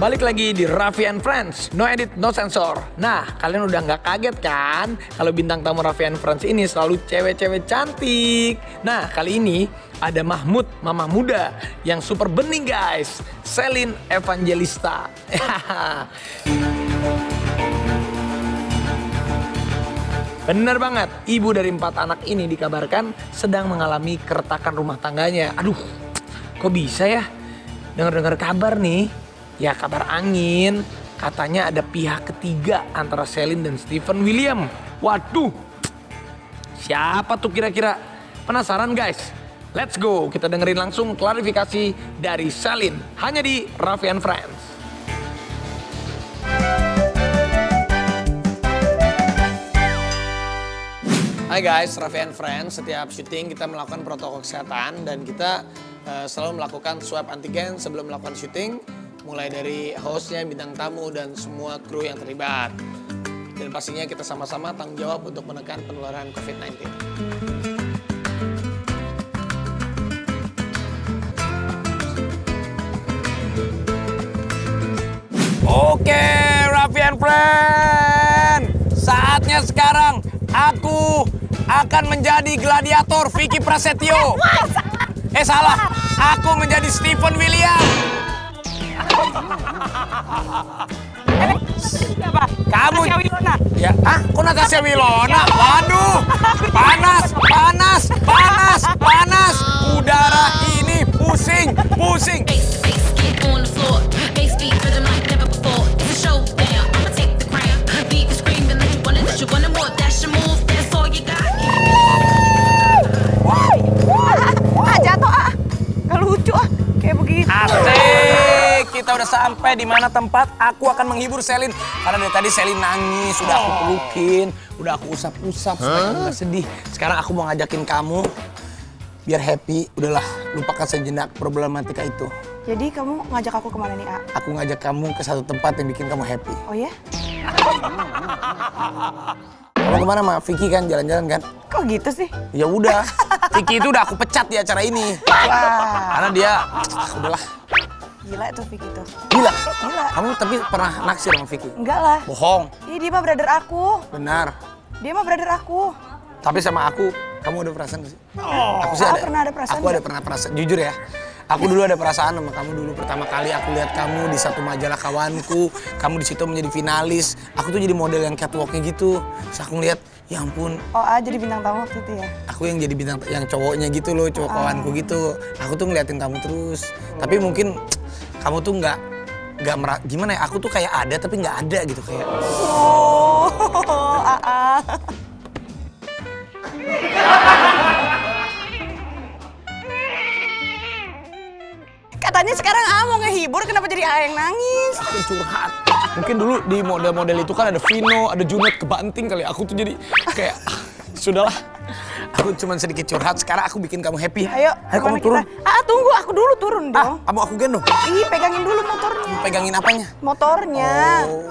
balik lagi di Raffi and Friends, no edit, no sensor. Nah, kalian udah nggak kaget kan kalau bintang tamu Raffi and Friends ini selalu cewek-cewek cantik. Nah, kali ini ada Mahmud, mama muda yang super bening guys, Selin Evangelista. Bener banget, ibu dari 4 anak ini dikabarkan sedang mengalami keretakan rumah tangganya. Aduh, kok bisa ya? Dengar-dengar kabar nih, ya kabar angin, katanya ada pihak ketiga antara Selin dan Steven William. Waduh, siapa tuh kira-kira? Penasaran guys? Let's go, kita dengerin langsung klarifikasi dari Selin, hanya di Raffi and Friends. Hai guys, Raffi and Friends. Setiap syuting kita melakukan protokol kesehatan dan kita selalu melakukan swab antigen sebelum melakukan syuting. Mulai dari hostnya, bintang tamu, dan semua kru yang terlibat. Dan pastinya kita sama-sama tanggung jawab untuk menekan penularan COVID-19. Oke, Raffi and Friends. Saatnya sekarang aku akan menjadi gladiator Vicky Prasetyo. Salah, aku menjadi Steven William. Kamu ya, kok Natasha Wilona? Waduh, panas. Udara ini pusing. Asik, kita udah sampai di mana tempat aku akan menghibur Selin. Karena dari tadi Selin nangis, udah aku pelukin, udah aku usap-usap supaya kamu gak sedih. Sekarang aku mau ngajakin kamu biar happy. Udahlah, lupakan sejenak problematika itu. Jadi kamu ngajak aku kemana nih, A? Aku ngajak kamu ke satu tempat yang bikin kamu happy. Oh ya? Kamu kemana sama Vicky kan, jalan-jalan kan? Kok gitu sih? Ya udah, Vicky itu udah aku pecat di acara ini. Wah. Karena dia, udahlah. Gila tuh Vicky tuh. Gila? Gila. Kamu tapi pernah naksir sama Vicky? Enggak lah. Bohong. Iya, dia mah brother aku. Benar. Dia mah brother aku. Tapi sama aku, kamu ada perasaan gak sih? Aku sih ada. Pernah ada perasaan. Aku ada pernah perasaan, jujur ya. Aku dulu ada perasaan sama kamu dulu. Pertama kali aku lihat kamu di satu majalah kawanku. Kamu di situ menjadi finalis. Aku tuh jadi model yang catwalknya gitu. Terus aku ngeliat, ya ampun. Oh, A jadi bintang tamu waktu itu ya? Aku yang jadi bintang, yang cowoknya gitu loh, cowok kawanku gitu. Aku tuh ngeliatin kamu terus. Tapi mungkin kamu tuh nggak gimana ya? Aku tuh kayak ada tapi nggak ada gitu kayak. Oh, A. Katanya sekarang A mau ngehibur, kenapa jadi A yang nangis? Aku curhat. Mungkin dulu di model-model itu kan ada Vino, ada Junet, kebanting kali. Aku tuh jadi kayak, sudahlah. Aku cuma sedikit curhat, sekarang aku bikin kamu happy. Ayo kamu turun. Tunggu, aku dulu turun dong. Kamu aku gendong? Ih, pegangin dulu motornya. Pegangin apanya? Motornya. Oh.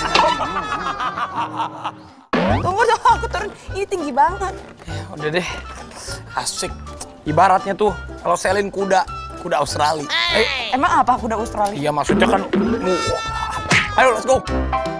Tunggu dong, aku turun. Ini tinggi banget. Ya udah deh, asik. Ibaratnya tuh, kalau Selin kuda Australia. Emang apa kuda Australia? Iya maksudnya kan, ayo let's go.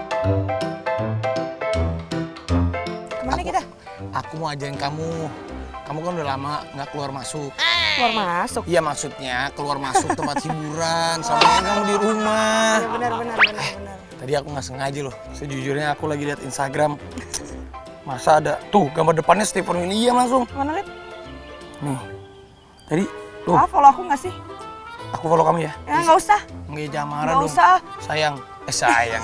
Kemana kita? Aku mau ajakin kamu kan udah lama nggak keluar masuk. Keluar masuk? Iya maksudnya keluar masuk tempat hiburan, sama kamu di rumah. Ya, benar. Tadi aku nggak sengaja loh, sejujurnya aku lagi lihat Instagram. Masa ada, tuh gambar depannya Steven William langsung. Mana lihat? Nih, tadi tuh. Follow aku nggak sih? Aku follow kamu ya? Ya nggak usah. Nggak, jangan marah dong. Nggak usah. Sayang. Sayang.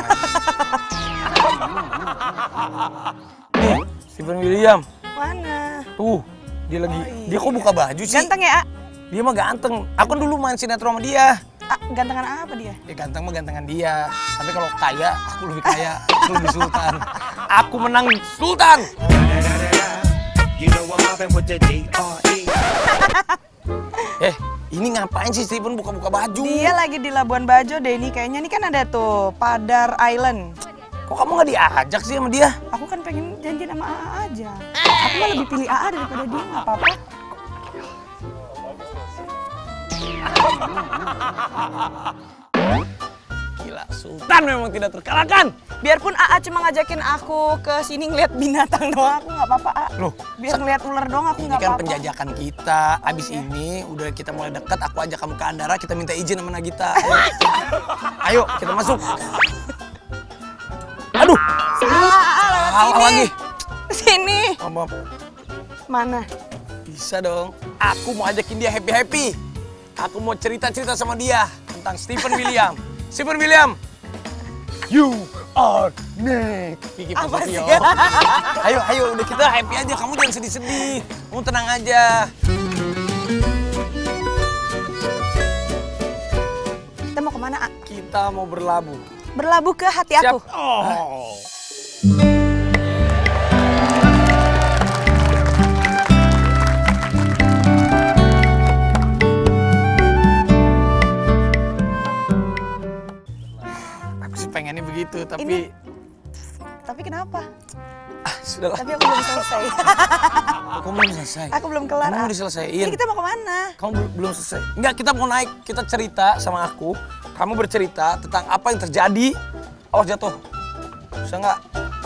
Nih, Steven William. Mana? Tuh, dia lagi, dia kok buka baju sih? Ganteng ya, A? Dia mah ganteng. Aku kan dulu main sinetron sama dia. Gantengan apa dia? Ya ganteng mah gantengan dia. Tapi kalau kaya, aku lebih kaya. Aku lebih sultan. Aku menang sultan. Ini ngapain sih Steven buka-buka baju? Dia lagi di Labuan Bajo deh ini. Kayaknya ini kan ada tuh, Padar Island. Kok kamu nggak diajak sih sama dia? Aku kan pengen janjian sama AA aja. Aku mah lebih pilih AA daripada dia, nggak apa-apa. Gila, Sultan memang tidak terkalahkan. Biarpun AA cuma ngajakin aku ke sini ngeliat binatang doang, aku nggak apa-apa, A. Loh, Biar ngeliat ular doang aku ini nggak kan apa-apa. penjajakan kita. Abis iya. ini udah kita mulai dekat, aku ajak kamu ke Andara, kita minta izin sama Nagita. Ayo, kita masuk. Aduh, Salah, AA lewat salah sini. lagi. Sini. Maaf. Mana? Bisa dong. Aku mau ajakin dia happy-happy. Aku mau cerita-cerita sama dia tentang Stephen William. Stephen William, you are next. Kiki Apa Prasetyo. sih? Ayo, ayo, udah kita happy aja. Kamu jangan sedih-sedih. Kamu tenang aja. Kita mau kemana, A? Kita mau berlabuh. Berlabuh ke hati aku. Oh. Aku sih pengennya begitu, tapi Tapi kenapa? sudahlah. Tapi aku belum selesai. Kamu belum selesai. Aku belum kelar. Kamu A. mau diselesaiin. Ini kita mau kemana? Kamu belum selesai. Enggak, kita mau naik. Kita cerita sama aku. Kamu bercerita tentang apa yang terjadi. Awas jatuh. Bisa nggak?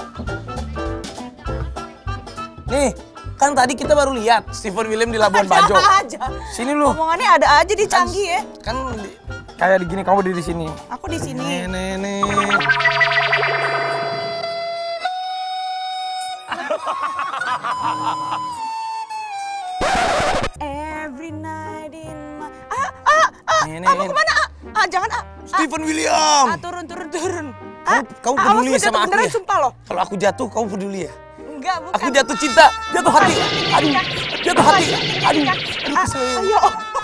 Nih, kan tadi kita baru lihat Stephen William di Labuan Bajo. Ada aja. Sini lu. Omongannya ada aja di canggih ya. Kan kayak gini, kamu di sini. Aku di sini. Nih. Every night in my... Nih. Mau kemana, A? Jangan, A. Stephen William. Turun. Kamu awas peduli lu jatuh sama aku beneran, ya? sumpah loh. Kalau aku jatuh, kamu peduli ya? Enggak, bukan. Aku jatuh cinta, jatuh hati. Aduh, jatuh hati. Aduh, Ayo.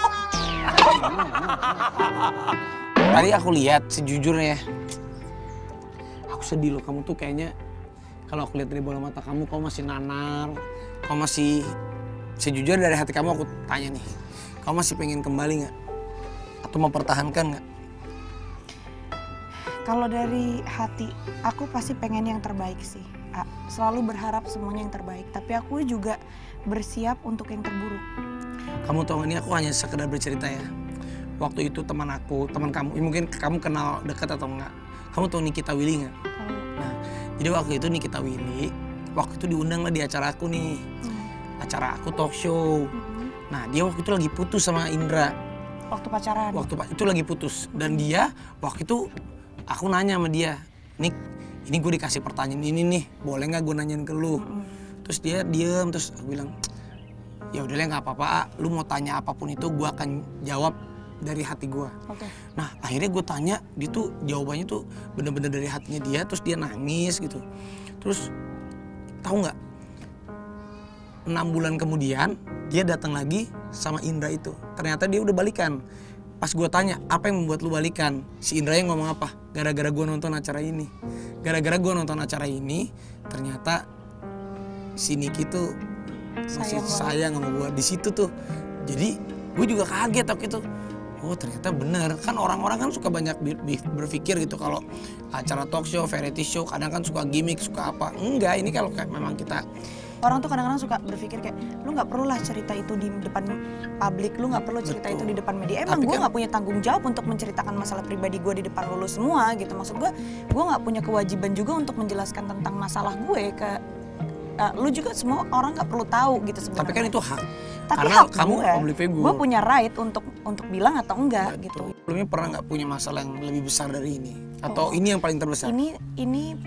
Tadi aku lihat sejujurnya, aku sedih loh. Kamu tuh kayaknya kalau aku lihat dari bola mata kamu masih nanar, kamu masih sejujurnya dari hati kamu. Aku tanya nih, kamu masih pengen kembali nggak? Atau mempertahankan nggak? Kalau dari hati, aku pasti pengen yang terbaik sih. A. Selalu berharap semuanya yang terbaik. Tapi aku juga bersiap untuk yang terburuk. Kamu tahu ini aku hanya sekedar bercerita ya. Waktu itu teman aku, teman kamu, mungkin kamu kenal dekat atau enggak. Kamu tahu Nikita Willy nggak? Nah, jadi waktu itu Nikita Willy, waktu itu diundang lah di acara aku nih. Acara aku talk show. Nah, dia waktu itu lagi putus sama Indra. Waktu pacaran. Itu lagi putus. Dan dia waktu itu aku nanya sama dia, Nik, ini gue dikasih pertanyaan ini nih, boleh nggak gue nanyain ke lu? Terus dia diem, terus aku bilang, ya udah nggak apa-apa, lu mau tanya apapun itu gue akan jawab dari hati gue. Oke. Nah akhirnya gue tanya, dia tuh jawabannya tuh bener-bener dari hatinya dia, terus dia nangis gitu. Terus tahu nggak? 6 bulan kemudian dia datang lagi sama Indra itu. Ternyata dia udah balikan. Pas gue tanya, apa yang membuat lu balikan? Si Indra yang ngomong apa? Gara-gara gue nonton acara ini. Gara-gara gue nonton acara ini, ternyata si Niki tuh masih sayang sama gue. Di situ tuh, jadi gue juga kaget waktu itu. Oh ternyata bener, kan orang-orang kan suka banyak berpikir gitu kalau acara talk show, variety show, kadang kan suka gimmick, suka apa. Enggak, ini kalau kayak memang kita... Orang tuh kadang-kadang suka berpikir kayak, lu nggak perlu lah cerita itu di depan publik, lu nggak perlu cerita itu di depan media. Emang gue nggak punya tanggung jawab untuk menceritakan masalah pribadi gue di depan lu semua gitu. Maksud gue nggak punya kewajiban juga untuk menjelaskan tentang masalah gue ke lu juga. Semua orang nggak perlu tahu gitu sebenarnya. Tapi kan itu hak. Tapi karena hak kamu public figure. gue punya right untuk bilang atau enggak gitu. Sebelumnya pernah nggak punya masalah yang lebih besar dari ini? Atau ini yang paling terbesar? Ini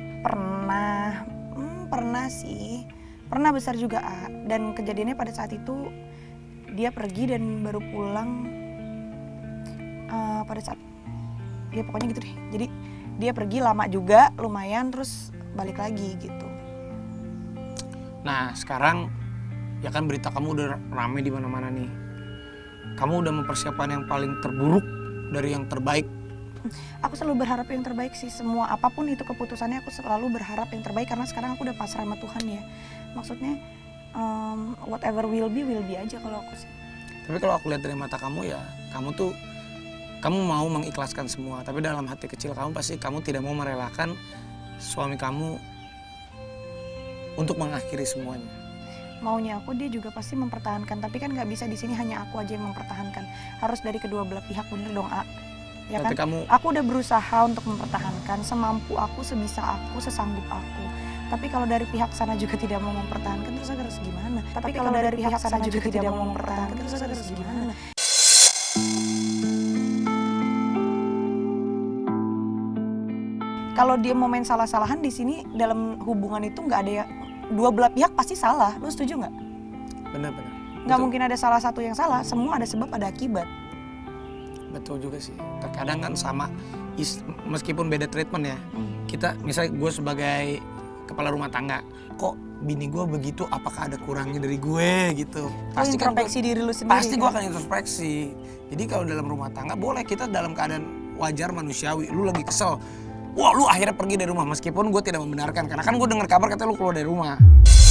pernah sih. Pernah besar juga, dan kejadiannya pada saat itu dia pergi dan baru pulang pada saat, ya pokoknya gitu deh. Jadi dia pergi lama juga, lumayan, terus balik lagi gitu. Nah sekarang ya kan berita kamu udah rame di mana-mana nih. Kamu udah mempersiapkan yang paling terburuk dari yang terbaik. Aku selalu berharap yang terbaik sih, semua apapun itu keputusannya aku selalu berharap yang terbaik karena sekarang aku udah pasrah sama Tuhan ya. Maksudnya whatever will be aja kalau aku sih. Tapi kalau aku lihat dari mata kamu ya, kamu mau mengikhlaskan semua. Tapi dalam hati kecil kamu pasti kamu tidak mau merelakan suami kamu untuk mengakhiri semuanya. Maunya aku dia juga pasti mempertahankan, tapi kan nggak bisa di sini hanya aku aja yang mempertahankan. Harus dari kedua belah pihak, bener dong, A? Ya kan? Aku udah berusaha untuk mempertahankan semampu aku, sebisa aku, sesanggup aku. Tapi kalau dari pihak sana juga tidak mau mempertahankan, terus aku harus gimana? Tapi kalau dari pihak sana juga tidak mau mempertahankan, terus aku harus gimana? Kalau dia mau main salah-salahan di sini dalam hubungan itu nggak ada ya, dua belah pihak pasti salah. Lu setuju nggak? Benar-benar. Nggak mungkin ada salah satu yang salah. Semua ada sebab, ada akibat. Betul juga sih. Terkadang kan sama, meskipun beda treatment ya. Kita misalnya gue sebagai kepala rumah tangga, kok bini gue begitu, apakah ada kurangnya dari gue gitu. Pasti introspeksi diri lu sendiri. Pasti gue akan introspeksi. Jadi kalau dalam rumah tangga boleh kita dalam keadaan wajar manusiawi. Lu lagi kesel, wah lu akhirnya pergi dari rumah, meskipun gue tidak membenarkan. Karena kan gue dengar kabar katanya lu keluar dari rumah.